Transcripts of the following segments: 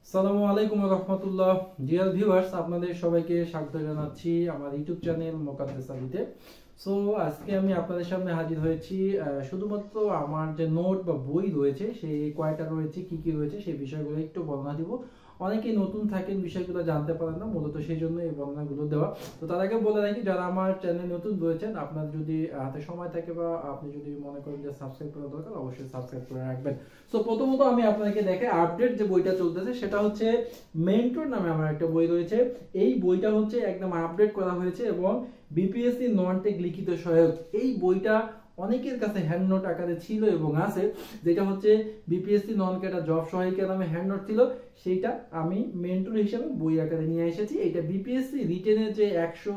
আসসালামু আলাইকুম রহমতুল্লাহ। Dear viewers, আপনাদের সবাইকে স্বাগত জানাচ্ছি আমার ইউটিউব চ্যানেল মোকাদ্দেশে। সো আজকে আমি আপনাদের সামনে হাজির হয়েছি শুধুমাত্র আমার যে নোট বা বই রয়েছে সেই কয়টা রয়েছে, কি কি রয়েছে সেই বিষয়গুলো একটু বর্ণনা দিব। অনেকেই নতুন থাকেন, বিষয়গুলো জানতে পারেন না, মূলত সেই জন্য এই বর্ণনাগুলো দেওয়া। তো তার আগে বলে রাখি, যারা আমার চ্যানেল নতুন রয়েছেন, আপনার যদি হাতে সময় থাকে বা আপনি যদি মনে করেন যে সাবস্ক্রাইব করা দরকার, অবশ্যই সাবস্ক্রাইব করে রাখবেন। সো প্রথমত আমি আপনাকে দেখাই আপডেট যে বইটা চলতেছে, সেটা হচ্ছে মেন্টর নামে আমার একটা বই রয়েছে। এই বইটা হচ্ছে একদম আপডেট করা হয়েছে এবং বিপিএসসি নন টেক লিখিত সহায়ক। এই বইটা অনেকের কাছে হ্যান্ড নোট আকারে ছিল এবং আছে, যেটা হচ্ছে বিপিএসসি নন ক্যাডার জব সহায়িকা নামে হ্যান্ড নোট ছিল, সেইটা আমি মেন্টর হিসেবে বই আকারে নিয়ে এসেছি। এটা বিপিএসসি রিটেনের যে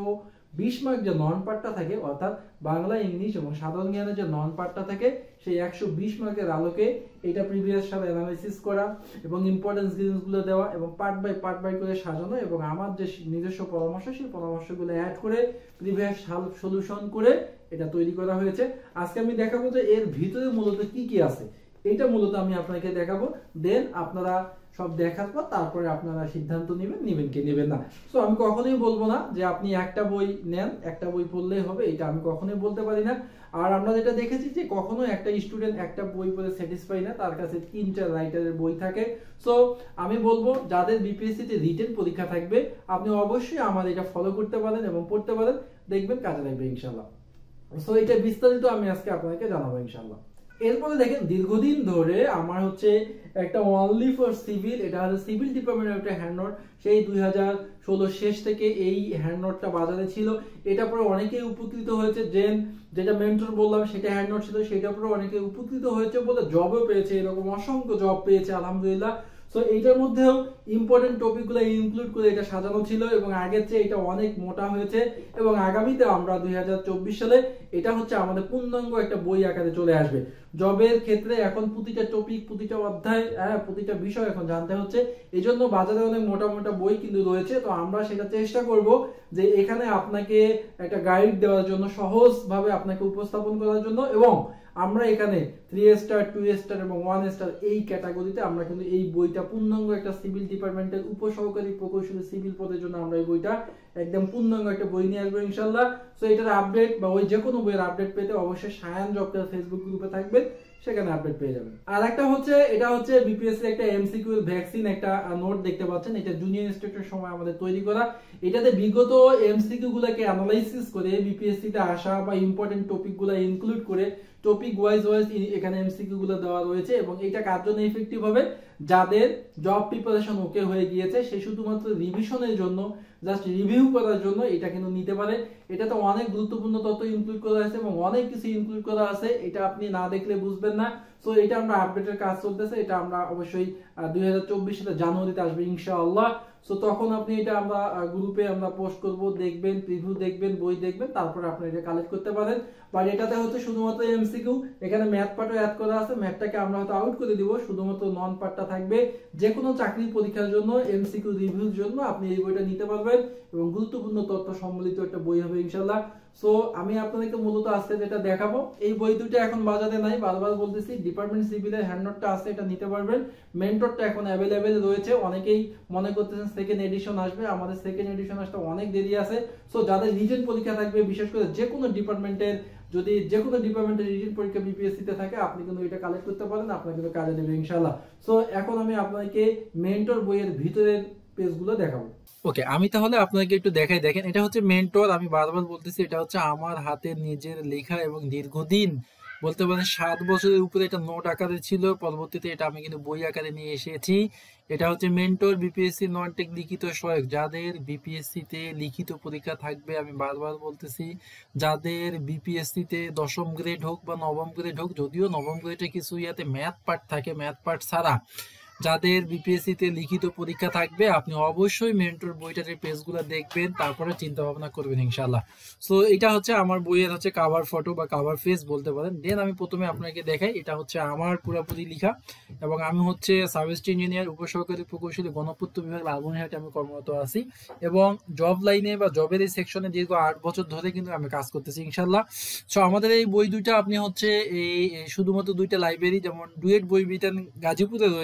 120 মার্ক যে নন পার্টটা থাকে, অর্থাৎ বাংলা, ইংলিশ এবং সাধারণ জ্ঞানের যে নন পার্টটা থাকে, সেই 120 মার্কের আলোকে এটা প্রিভিয়াস সাল অ্যানালাইসিস করা এবং ইম্পর্টেন্স জিনিসগুলো দেওয়া এবং পার্ট বাই করে সাজানো এবং আমার যে নিজস্ব পরামর্শ, সেই পরামর্শগুলো অ্যাড করে প্রিভিয়াস সাল সলিউশন করে এটা তৈরি করা হয়েছে। আজকে আমি দেখাবো যে এর ভিতরে মূলত কি কি আছে, এটা মূলত আমি আপনাকে দেখাবো। দেন আপনারা সব দেখার পর তারপরে আপনারা সিদ্ধান্ত নেবেন কি নেবেন না। সো আমি কখনোই বলবো না যে আপনি একটা বই নেন, একটা বই পড়লেই হবে, এটা আমি কখনোই বলতে পারি না। আর আমরা যেটা দেখেছি যে কখনো একটা স্টুডেন্ট একটা বই পড়ে স্যাটিসফাই না, তার কাছে 3টা রাইটারের বই থাকে। সো আমি বলবো যাদের বিপিএসসি তে রিটেন পরীক্ষা থাকবে, আপনি অবশ্যই আমার এটা ফলো করতে পারেন এবং পড়তে পারেন, দেখবেন কাজে লাগবে ইনশাআল্লাহ। সো এটা বিস্তারিত আমি আজকে আপনাকে জানাবো ইনশাআল্লাহ। এরপরে দেখেন, দীর্ঘদিন ধরে আমার হচ্ছে একটা অনলি ফর সিভিল, এটা হচ্ছে সিভিল ডিপার্টমেন্টের একটা হ্যান্ড নোট, সেই 2016 শেষ থেকে এই হ্যান্ড নোটটা বাজারে ছিল। এটা পরে অনেকেই উপকৃত হয়েছে, যেটা মেন্টর বললাম সেটা হ্যান্ড নোট ছিল, সেটা পরে অনেকে উপকৃত হয়েছে বলে জবও পেয়েছে, এরকম অসংখ্য জব পেয়েছে আলহামদুলিল্লাহ। সো এইটার মধ্যেও ইম্পর্টেন্ট টপিকগুলো ইনক্লুড করে এটা সাজানো ছিল এবং আগের চেয়ে এটা অনেক মোটা হয়েছে এবং আগামীতে আমরা 2024 সালে এটা হচ্ছে আমাদের পূর্ণাঙ্গ একটা বই আকারে চলে আসবে। জবের ক্ষেত্রে এখন প্রতিটা টপিক, প্রতিটা অধ্যায়, প্রতিটা বিষয় এখন জানতে হচ্ছে, এই জন্য বাজারে অনেক মোটা মোটা বই কিন্তু রয়েছে। তো আমরা সেটা চেষ্টা করব যে এখানে আপনাকে একটা গাইড দেওয়ার জন্য, সহজভাবে আপনাকে উপস্থাপন করার জন্য, এবং আমরা এখানে 3 স্টার, 2 স্টার এবং 1 স্টার এই ক্যাটাগরিতে আমরা কিন্তু এই বইটা পূর্ণাঙ্গ একটা সিভিল ডিপার্টমেন্টের উপসহকারী প্রকৌশলী সিভিল পদের জন্য আমরা এই বইটা একদম পূর্ণাঙ্গ একটা বই নিয়ে আসবো ইনশাআল্লাহ। সো এটার আপডেট বা ওই যে কোনো বইয়ের আপডেট পেতে অবশ্যই সায়ান জবটার ফেসবুক গ্রুপে থাকবেন, সেখানে আপডেট পেয়ে যাবেন। আর একটা হচ্ছে, এটা হচ্ছে বিপিএসসি একটা এমসিকিউ ভ্যাকসিন একটা নোট দেখতে পাচ্ছেন, এটা জুনিয়র ইনস্টিটিউটের সময় আমাদের তৈরি করা। এটাতে বিগত এমসিকিউ গুলোকে অ্যানালাইসিস করে বিপিএসসি তে আসা বা ইম্পর্টেন্ট টপিক গুলো ইনক্লুড করে টপিক ওয়াইজ এখানে এমসিকিউ গুলো দেওয়া রয়েছে এবং এটা কার জন্য ইফেক্টিভ হবে, যাদের জব প্রিপারেশন ওকে হয়ে গিয়েছে, সে শুধুমাত্র রিভিশনের জন্য, জাস্ট রিভিউ করার জন্য এটা কিন্তু নিতে পারে। এটাতে অনেক গুরুত্বপূর্ণ তথ্য ইনক্লুড করা আছে এবং অনেক কিছু ইনক্লুড করা আছে, এটা আপনি না দেখলে বুঝবেন না। সো এটা আমরা আপডেটের কাজ চলতেছে, এটা আমরা অবশ্যই 2024 সালে জানুয়ারিতে আসবে ইনশাআল্লাহ। সো তখন আপনি এটা আমরা গ্রুপে আমরা পোস্ট করব, দেখবেন, প্রিভিউ দেখবেন, বই দেখবেন, তারপরে আপনি এটা কালেক্ট করতে পারেন। বাট এটাতে হচ্ছে শুধুমাত্র এমসিকিউ, এখানে ম্যাথ পার্টও অ্যাড করা আছে, ম্যাথটাকে আমরা হয়তো আউট করে দিব, শুধুমাত্র নন পার্টটা থাকবে। যে কোনো চাকরির পরীক্ষার জন্য এমসিকিউ রিভিউর জন্য আপনি এই বইটা নিতে পারবেন এবং গুরুত্বপূর্ণ তথ্য সম্বলিত একটা বই হবে ইনশাআল্লাহ। সো আমি আপনাদেরকে মূলত আজকে যেটা দেখাবো, এই বই দুটো এখন বাজারে নাই, বারবার বলতেছি, ডিপার্টমেন্ট সিভিলের হ্যান্ড নোটটা আছে, এটা নিতে পারবেন। মেন্টরটা এখন অ্যাভেলেবেল রয়েছে, অনেকেই মনে করতেছেন সেকেন্ড এডিশন আসবে, আমাদের সেকেন্ড এডিশন আসতে অনেক দেরি আছে। সো যাদের রিটেন পরীক্ষা থাকবে, বিশেষ করে যে কোনো ডিপার্টমেন্টের, যদি যে কোনো ডিপার্টমেন্টের রিটেন পরীক্ষা বিপিএসসি তে থাকে, আপনি কিন্তু এটা কালেক্ট করতে পারেন, আপনার কিন্তু কাজে দেবে ইনশাআল্লাহ। সো এখন আমি আপনাকে মেন্টর বইয়ের ভিতরের পেজগুলো দেখাবো। ওকে, আমি তাহলে আপনাকে একটু দেখাই। দেখেন, এটা হচ্ছে মেন্টর, আমি বারবার বলতেছি, এটা হচ্ছে আমার হাতের নিজের লেখা এবং দীর্ঘদিন বলতে পারেন 7 বছরের উপরে এটা নোট আকারে ছিল, পরবর্তীতে এটা আমি কিন্তু বই আকারে নিয়ে এসেছি। এটা হচ্ছে মেন্টর বিপিএসসি নন টেক লিখিত সহায়ক। যাদের বিপিএসসি তে লিখিত পরীক্ষা থাকবে, আমি বারবার বলতেছি, যাদের বিপিএসসি তে 10ম গ্রেড হোক বা 9ম গ্রেড হোক, যদিও 9ম গ্রেডে কিছু ইয়াতে ম্যাথ পার্ট থাকে, ম্যাথ পার্ট ছাড়া যাদের বিপিএসসি তে লিখিত পরীক্ষা থাকবে, আপনি অবশ্যই মেন্টর বইটার পেজগুলো দেখবেন, তারপরে চিন্তা ভাবনা করবেন ইনশাআল্লাহ। সো এটা হচ্ছে আমার বইয়ের হচ্ছে কাভার ফটো বা কাভার পেজ বলতে পারেন। দেন আমি প্রথমে আপনাকে দেখাই, এটা হচ্ছে আমার পুরোপুরি লেখা এবং আমি হচ্ছে সার্ভিস ইঞ্জিনিয়ার, উপসহকারী প্রকৌশলী, গণপূর্ত বিভাগ, লালমনিরহাটে আমি কর্মরত আছি এবং জব লাইনে বা জবের এই সেকশনে দীর্ঘ 8 বছর ধরে কিন্তু আমি কাজ করতেছি ইনশাআল্লাহ। সো আমাদের এই বই দুইটা আপনি হচ্ছে এই শুধুমাত্র 2টা লাইব্রেরি, যেমন ডুয়েট বই বিতান গাজীপুরে রয়েছে আর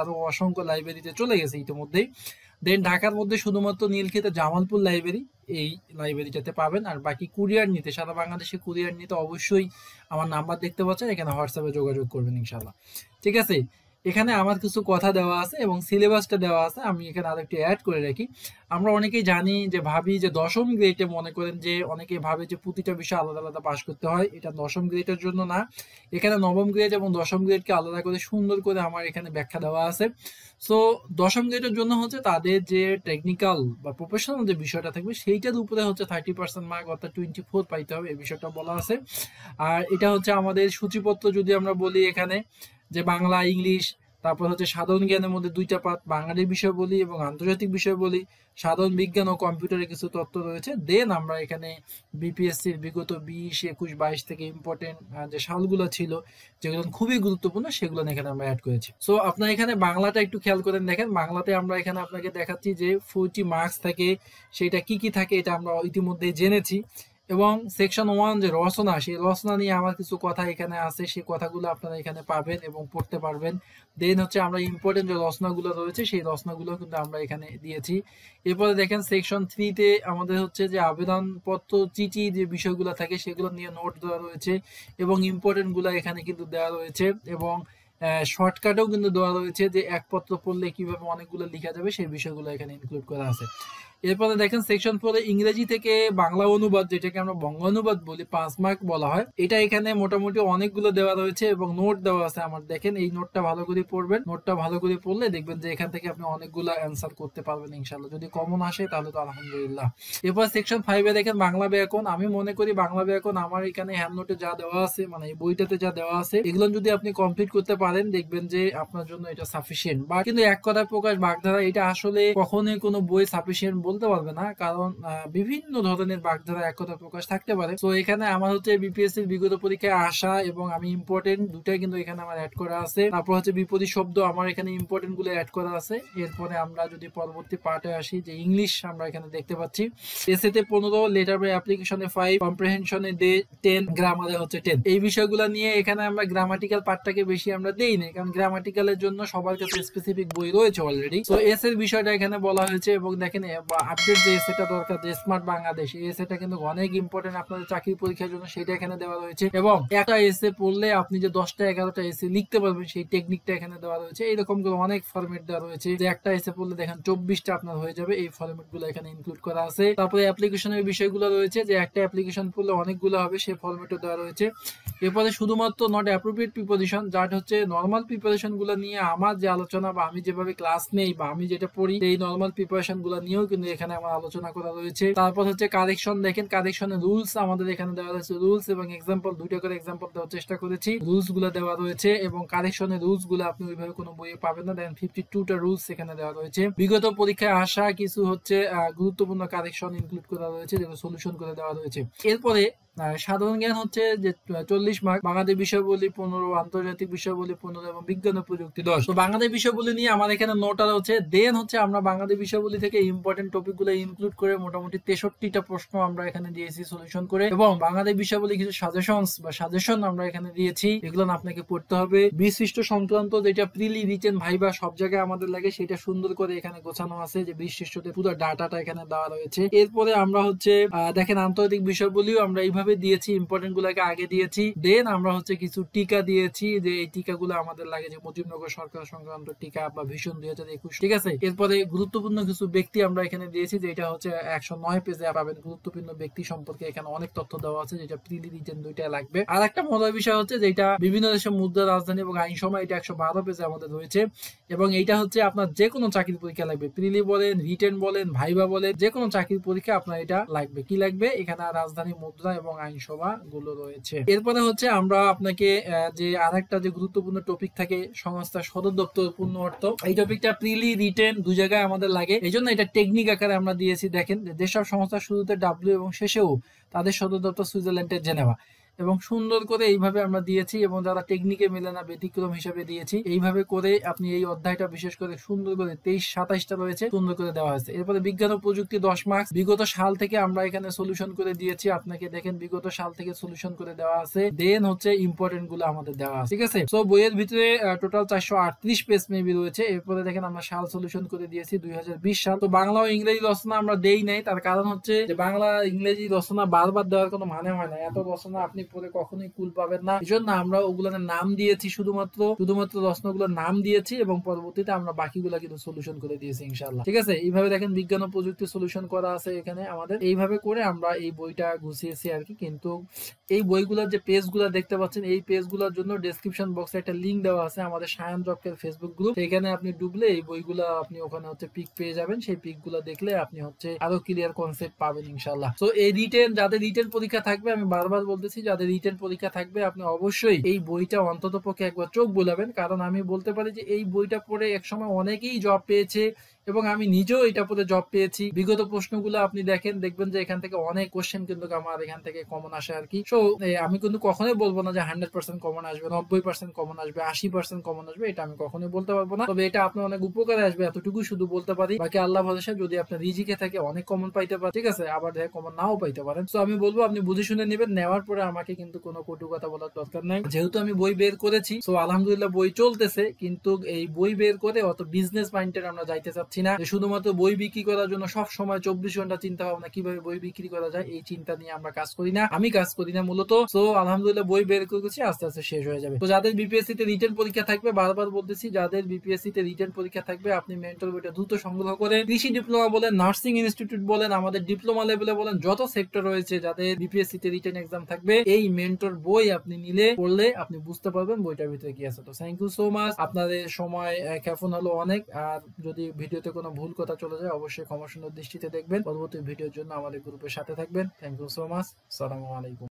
আরো অসংখ্য লাইব্রেরিতে চলে গেছে ইতিমধ্যেই। দেন ঢাকার মধ্যে শুধুমাত্র নীলক্ষেতে জামালপুর লাইব্রেরি, এই লাইব্রেরিটাতে পাবেন। আর বাকি কুরিয়ার নিতে, সারা বাংলাদেশে কুরিয়ার নিতে অবশ্যই আমার নাম্বার দেখতে পাচ্ছেন, এখানে হোয়াটসঅ্যাপে যোগাযোগ করবেন ইনশাল্লাহ। ঠিক আছে, এখানে আমার কিছু কথা দেওয়া আছে এবং সিলেবাসটা দেওয়া আছে, আমি এখানে আরেকটু অ্যাড করে রাখি। আমরা অনেকেই জানি যে ভাবি যে দশম গ্রেডে মনে করেন যে অনেকেই ভাবে যে প্রতিটা বিষয় আলাদা আলাদা পাস করতে হয়, এটা দশম গ্রেডের জন্য না। এখানে নবম গ্রেড এবং দশম গ্রেডকে আলাদা করে সুন্দর করে আমার এখানে ব্যাখ্যা দেওয়া আছে। সো দশম গ্রেডের জন্য হচ্ছে তাদের যে টেকনিক্যাল বা প্রফেশনাল যে বিষয়টা থাকবে সেইটার উপরে হচ্ছে 30% মার্ক অর্থাৎ 24 পাইতে হবে, এই বিষয়টা বলা আছে। আর এটা হচ্ছে আমাদের সূচিপত্র যদি আমরা বলি এখানে যে বাংলা, ইংলিশ, তারপর হচ্ছে সাধারণ জ্ঞানের মধ্যে 2টা পার্ট, বাঙালি বিষয় বলি এবং আন্তর্জাতিক বিষয় বলি, সাধারণ বিজ্ঞান ও কম্পিউটারের কিছু তথ্য রয়েছে। দেন আমরা এখানে বিপিএসসির বিগত 20, 21, 22 থেকে ইম্পর্টেন্ট যে সালগুলো ছিল যেগুলো খুবই গুরুত্বপূর্ণ সেগুলো এখানে আমরা অ্যাড করেছি। সো আপনার এখানে বাংলাটা একটু খেয়াল করেন, দেখেন বাংলাতে আমরা এখানে আপনাকে দেখাচ্ছি যে 40 মার্কস থাকে, সেটা কি কি থাকে এটা আমরা ইতিমধ্যে জেনেছি। এবং সেকশন 1 যে রচনা, সেই রচনা নিয়ে আমার কিছু কথা এখানে আছে, সেই কথাগুলো আপনারা এখানে পাবেন এবং পড়তে পারবেন। দেন হচ্ছে আমরা ইম্পর্টেন্ট যে রচনাগুলো রয়েছে সেই রচনাগুলো কিন্তু আমরা এখানে দিয়েছি। এরপরে দেখেন সেকশন 3-তে আমাদের হচ্ছে যে আবেদনপত্র চিঠি যে বিষয়গুলো থাকে সেগুলো নিয়ে নোট দেওয়া রয়েছে এবং ইম্পর্টেন্ট গুলো এখানে কিন্তু দেওয়া রয়েছে এবং শর্টকাটেও কিন্তু দেওয়া রয়েছে যে এক পত্র পড়লে কিভাবে অনেকগুলো লেখা যাবে সেই বিষয়গুলো এখানে ইনক্লুড করা আছে। এরপরে দেখেন সেকশন 4 ইংরেজি থেকে বাংলা অনুবাদ, যেটাকে আমরা বঙ্গানুবাদ বলি, 5 মার্ক বলা হয়, এটা এখানে মোটামুটি অনেকগুলো দেওয়া রয়েছে এবং নোট দেওয়া আছে আমার। দেখেন এই নোটটা ভালো করে পড়বেন, নোটটা ভালো করে পড়লে দেখবেন যে এখান থেকে আপনি অনেকগুলো অ্যান্সার করতে পারবেন ইনশাল্লাহ। যদি কমন আসে তাহলে তো আলহামদুলিল্লাহ। এরপর সেকশন 5-এ দেখেন বাংলা ব্যাকরণ। আমি মনে করি বাংলা ব্যাকরণ আমার এখানে হ্যান্ড নোটে যা দেওয়া আছে, মানে এই বইটাতে যা দেওয়া আছে, এগুলো যদি আপনি কমপ্লিট করতে পারেন দেখবেন যে আপনার জন্য এটা সাফিসিয়েন্ট। বা কিন্তু এক কথায় প্রকাশ বাগধারা, এটা আসলে কখনোই কোনো বই সাফিসিয়েন্ট বলতে পারবে না, কারণ বিভিন্ন ধরনের বাগধারা এক কথা প্রকাশ থাকতে পারে। তো এখানে আমার হচ্ছে বিপিএসসি বিগত পরীক্ষায় আসা এবং আমি ইম্পর্টেন্ট দুটাই কিন্তু এখানে আমার অ্যাড করা আছে। তারপর হচ্ছে বিপরীত শব্দ আমার এখানে ইম্পর্টেন্ট গুলো অ্যাড করা আছে। এরপরে আমরা যদি পরবর্তী পার্টে আসি, যে ইংলিশ আমরা এখানে দেখতে পাচ্ছি, এসএতে 15, লেটার বাই অ্যাপ্লিকেশনে 5, কম্প্রিহেনশনে 10, গ্রামারে হচ্ছে 10। এই বিষয়গুলো নিয়ে এখানে আমরা গ্রামাটিক্যাল পার্টটাকে বেশি আমরা দেই না, কারণ গ্রামাটিক্যালের জন্য সবার কাছে স্পেসিফিক বই রয়েছে অলরেডি। তো এস এর বিষয়টা এখানে বলা হয়েছে এবং দেখেন আপডেট যে এসএটা দরকার, যে স্মার্ট বাংলাদেশ, এই এসএটা কিন্তু অনেক ইম্পর্টেন্ট আপনাদের চাকরি পরীক্ষার জন্য, সেটা এখানে দেওয়া রয়েছে। এবং একটা এসএ পড়লে আপনি যে 10টা 11টা এসএ লিখতে পারবেন সেই টেকনিকটা এখানে দেওয়া রয়েছে। এইরকম করে অনেক ফরম্যাট দেওয়া রয়েছে, যে একটা এসএ পড়লে দেখেন 24টা আপনার হয়ে যাবে, এই ফরম্যাট গুলো এখানে ইনক্লুড করা আছে। তারপরে অ্যাপ্লিকেশনের বিষয়গুলো রয়েছে, যে একটা অ্যাপ্লিকেশন পড়লে অনেকগুলো হবে, সেই ফরম্যাটও দেওয়া রয়েছে। এরপরে শুধুমাত্র নট অ্যাপ্রোপ্রিয়েট প্রিপোজিশন, যার হচ্ছে নর্মাল প্রিপারেশন গুলো নিয়ে আমার যে আলোচনা বা আমি যেভাবে ক্লাস নেই বা আমি যেটা পড়ি এই নর্মাল প্রিপারেশন গুলো নিয়েও কিন্তু এখানে আমার আলোচনা করা রয়েছে। তারপর হচ্ছে কারেকশন, দেখেন কারেকশনের রুলস আমাদের এখানে দেওয়া রয়েছে, রুলস এবং এক্সাম্পল, দুইটা করে এক্সাম্পল দেওয়ার চেষ্টা করেছি। রুলস গুলো দেওয়া রয়েছে এবং কারেকশনের রুলস গুলো আপনি ওইভাবে কোনো বইয়ে পাবেন না। দেখেন 52টা রুলস এখানে দেওয়া রয়েছে। বিগত পরীক্ষায় আসা কিছু হচ্ছে গুরুত্বপূর্ণ কারেকশন ইনক্লুড করা রয়েছে, যেগুলো সলিউশন করে দেওয়া রয়েছে। এরপরে সাধারণ জ্ঞান হচ্ছে যে 40 মার্ক, বাংলাদেশ বিষয় বলি 15, আন্তর্জাতিক বিষয় বলি 15 এবং বিজ্ঞান ও প্রযুক্তি 10। তো বাংলাদেশ বিষয় বলি নিয়ে আমার এখানে নোট হচ্ছে। দেন হচ্ছে আমরা বাংলাদেশ বিষয় বলি থেকে ইম্পর্টেন্ট টপিক গুলো ইনক্লুড করে মোটামুটি 63টা প্রশ্ন আমরা এখানে দিয়েছি সলিউশন করে, এবং বাংলাদেশ বিষয় বলি কিছু সাজেশন আমরা এখানে দিয়েছি, এগুলো আপনাকে পড়তে হবে। বিশিষ্ট সংক্রান্ত যেটা প্রিলি, রিটেন, ভাইবা সব জায়গায় আমাদের লাগে, সেটা সুন্দর করে এখানে গোছানো আছে, যে বিশিষ্টতে পুরো ডাটাটা এখানে দেওয়া রয়েছে। এরপরে আমরা হচ্ছে দেখেন আন্তর্জাতিক বিষয় বলিও আমরা এইভাবে দিয়েছি, ইম্পর্টেন্ট গুলাকে আগে দিয়েছি। দেন আমরা হচ্ছে কিছু টিকা দিয়েছি, যে এই টিকাগুলো আমাদের লাগে, যে মুজিবনগর সরকার সংক্রান্ত টিকা বা ভিশন 2021, ঠিক আছে। এরপরে গুরুত্বপূর্ণ কিছু ব্যক্তি আমরা এখানে দিয়েছি, যেটা হচ্ছে 109 পেজে পাবেন। গুরুত্বপূর্ণ ব্যক্তি সম্পর্কে এখানে অনেক তথ্য দেওয়া আছে, যেটা প্রিলি, রিটেন দুইটা লাগবে। আর একটা মজার বিষয় হচ্ছে যেটা বিভিন্ন দেশের মুদ্রা, রাজধানী এবং আইন সময়, এটা 112 পেজে আমাদের রয়েছে, এবং এইটা হচ্ছে আপনার যে কোনো চাকরির পরীক্ষা লাগবে, প্রিলি বলেন, রিটেন বলেন, ভাইবা বলেন, যে কোনো চাকরির পরীক্ষা আপনার এটা লাগবে। কি লাগবে? এখানে রাজধানী, মুদ্রা এবং আইনসভা গুলো রয়েছে। এরপরে হচ্ছে আমরা আপনাকে যে আরেকটা যে গুরুত্বপূর্ণ টপিক থাকে, সংস্থার সদর দপ্তর পূর্ণ অর্থ, এই টপিকটা প্রিলি, রিটেন দুই জায়গায় আমাদের লাগে, এই জন্য এটা টেকনিক আকারে আমরা দিয়েছি। দেখেন যেসব সংস্থার শুরুতে ডাব্লিউ এবং শেষেও তাদের সদর দপ্তর সুইজারল্যান্ডের জেনেভা, এবং সুন্দর করে এইভাবে আমরা দিয়েছি, এবং যারা টেকনিকে মেলে না ব্যতিক্রম হিসেবে দিয়েছি। এইভাবে করে আপনি এই অধ্যায়টা বিশেষ করে সুন্দর করে 23-27টা রয়েছে, সুন্দর করে দেওয়া হয়েছে। এরপরে বিজ্ঞান ও প্রযুক্তি 10 মার্কস, বিগত সাল থেকে আমরা এখানে সলিউশন করে দিয়েছি আপনাকে, দেখেন বিগত সাল থেকে সলিউশন করে দেওয়া আছে। দেন হচ্ছে ইম্পর্টেন্ট গুলো আমাদের দেওয়া আছে, ঠিক আছে। তো বইয়ের ভিতরে টোটাল 438 পেজ মেবি রয়েছে। এরপরে দেখেন আমরা সাল সলিউশন করে দিয়েছি 2020 সাল। তো বাংলা ও ইংরেজি রচনা আমরা দেই নাই, তার কারণ হচ্ছে যে বাংলা ইংরেজি রচনা বারবার দেওয়ার কোনো মানে হয় না, এত রচনা আপনি পড়ে কখনোই কুল পাবেন না। এই জন্য আমরা ওগুলোর নাম দিয়েছি, শুধুমাত্র রচনাগুলোর নাম দিয়েছি, এবং পরবর্তীতে আমরা বাকিগুলো কিন্তু সলিউশন করে দিয়েছি ইনশাআল্লাহ, ঠিক আছে। এইভাবে দেখেন বিজ্ঞান ও প্রযুক্তি সলিউশন করা আছে এখানে আমাদের। এইভাবে করে আমরা এই বইটা গুছিয়েছি আর কি। কিন্তু এই বইগুলোর যে পেজগুলো দেখতে পাচ্ছেন, এই পেজগুলোর জন্য ডেসক্রিপশন বক্সে একটা লিংক দেওয়া আছে আমাদের সায়ন জবকের ফেসবুক গ্রুপ। এখানে আপনি ঢুকলে এই বইগুলো আপনি ওখানে হচ্ছে পিক পেয়ে যাবেন। সেই পিক গুলো দেখলে আপনি হচ্ছে আরো ক্লিয়ার কনসেপ্ট পাবেন ইনশাআল্লাহ। তো এই যাদের রিটেন পরীক্ষা থাকবে, আমি বারবার বলতেছি, যাদের রিটেন পরীক্ষা থাকবে আপনি অবশ্যই এই বইটা অন্তত পক্ষে একবার চোখ বোলাবেন। কারণ আমি বলতে পারি যে এই বইটা পড়ে একসময় অনেকেই জব পেয়েছে, এবং আমি নিজেও এটা পড়ে জব পেয়েছি। বিগত প্রশ্নগুলো আপনি দেখবেন যে এখান থেকে অনেক কোশ্চেন কিন্তু আমার এখান থেকে কমন আসে আর কি। সো আমি কিন্তু কখনোই বলবো না যে 100% কমন আসবে, 90% কমন আসবে, 80% কমন আসবে, এটা আমি কখনোই বলতে পারবো না। তবে এটা আপনার অনেক উপকারে আসবে, এতটুকু শুধু বলতে পারি। বাকি আল্লাহ ভরসা, যদি আপনার রিজিকে থাকে অনেক কমন পাইতে পারে, ঠিক আছে, আবার দেখে কমন নাও পাইতে পারেন। তো আমি বলবো আপনি বুঝে শুনে নেবেন, নেওয়ার পরে আমাকে কিন্তু কোনো কটু কথা বলার দরকার নাই। যেহেতু আমি বই বের করেছি, তো আলহামদুলিল্লাহ বই চলতেছে, কিন্তু এই বই বের করে অত বিজনেস মাইন্ডেড আমরা যাইতে চাচ্ছি না, শুধুমাত্র বই বিক্রি করার জন্য সব সময় 24 ঘন্টা চিন্তা ভাবনা কিভাবে বই বিক্রি করা যায়, এই চিন্তা নিয়ে আমরা কাজ করি না, আমি কাজ করি না মূলত। তো আলহামদুলিল্লাহ বই বের করেছি, আস্তে আস্তে শেষ হয়ে যাবে। তো যাদের বিপিএসসি তে রিটেন পরীক্ষা থাকবে, বারবার বলতেছি, যাদের বিপিএসসি তে রিটেন পরীক্ষা থাকবে, আপনি মেন্টর বইটা দ্রুত সংগ্রহ করে কৃষি ডিপ্লোমা বলেন, নার্সিং ইনস্টিটিউট বলেন, আমাদের ডিপ্লোমা লেভেলে বলেন, যত সেক্টর রয়েছে যাদের বিপিএসসি তে রিটেন এক্সাম থাকবে, এই মেন্টর বই আপনি নিলে পড়লে আপনি বুঝতে পারবেন বইটার ভিতরে কি আছে। তো থ্যাংক ইউ সো মাচ, আপনাদের সময় ক্ষেপণ হলো অনেক। আর যদি ভিডিওতে কোনো ভুল কথা চলে যায় অবশ্যই ক্ষমা সুন্দর দৃষ্টিতে দেখবেন। পরবর্তী ভিডিওর জন্য আমাদের গ্রুপের সাথে থাকবেন। থ্যাংক ইউ সো মাচ, আসসালামু আলাইকুম।